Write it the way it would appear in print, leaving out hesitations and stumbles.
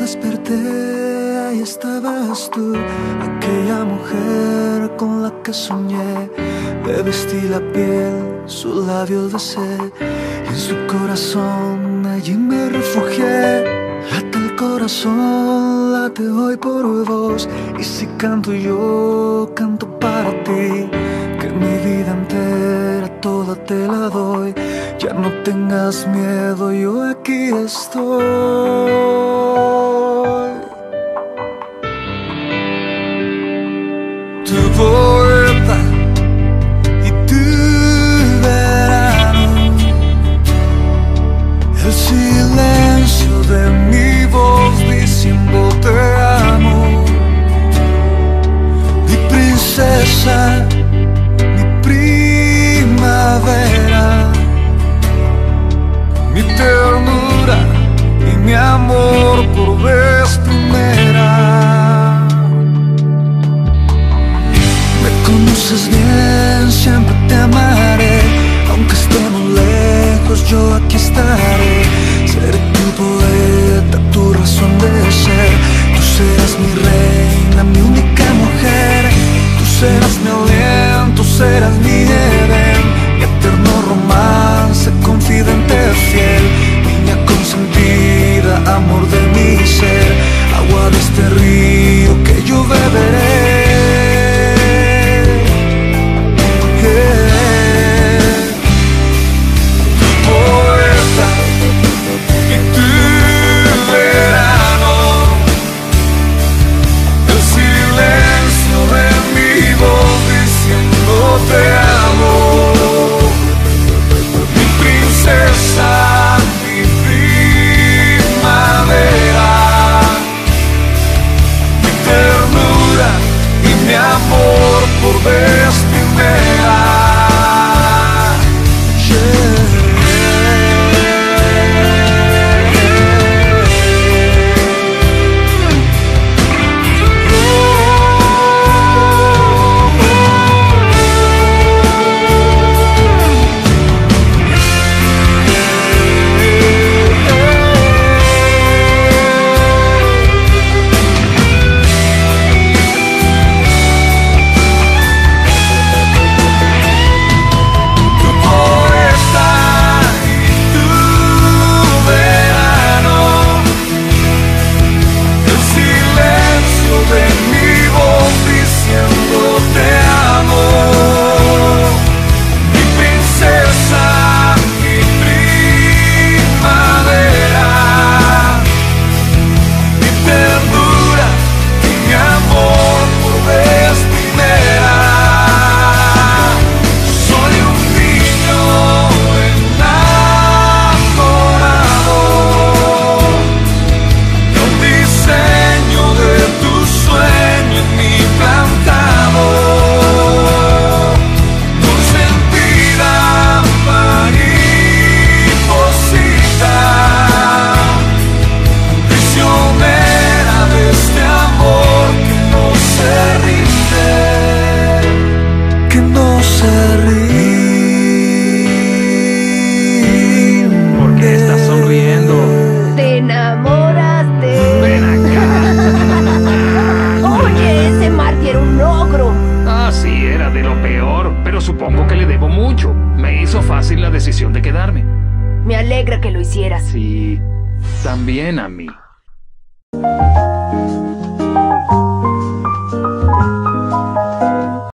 desperté, ahí estabas tú, aquella mujer con la que soñé. Le vestí la piel, su labio besé, y en su corazón allí me refugié. Late el corazón, late hoy por vos, y si canto yo, canto para ti. Que mi vida entera toda te la doy, ya no tengas miedo, yo aquí estoy. Tu puerta y tu verano, el silencio de mi voz diciendo te amo. Mi princesa, mi primavera, mi ternura y mi amor por vez primera. Me conoces bien, siempre te amaré, aunque estemos lejos yo aquí estaré. Seré tu poeta, tu razón de ser. Tú serás mi reina, mi única mujer. Tú serás mi aliento, serás mi Edén, mi eterno romance, confidente fiel, niña consentida, amor de mi ser, agua de este río que yo beberé. Tu poeta y tu verano, el silencio de mi voz diciendo te amo. Mi princesa, mi primavera, mi ternura y mi amor por vez primera. ¿Por qué estás sonriendo? ¿Te enamoraste? Ven acá. Oye, ese Marty era un ogro. Ah, sí, era de lo peor, pero supongo que le debo mucho. Me hizo fácil la decisión de quedarme. Me alegra que lo hicieras. Sí, también a mí.